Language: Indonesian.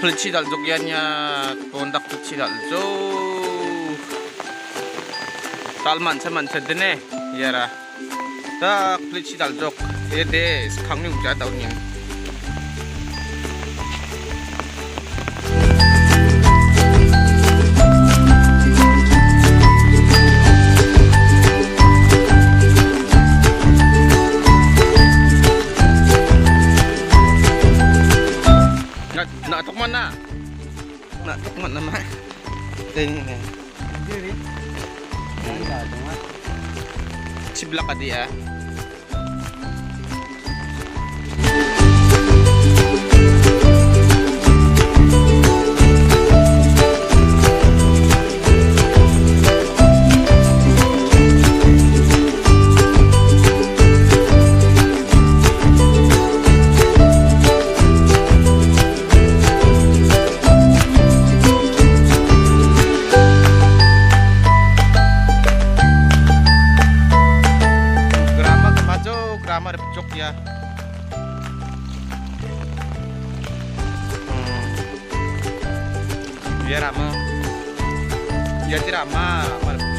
Pelci dal jogiannya kondak pelci dal jo talman saman sedene yara tak pelci dal jok ede sekarang udah tahunnya nak mana mah ini ciblak tadi ya. Ramah ada pecok ya. Biar ramah. Jadi ramah.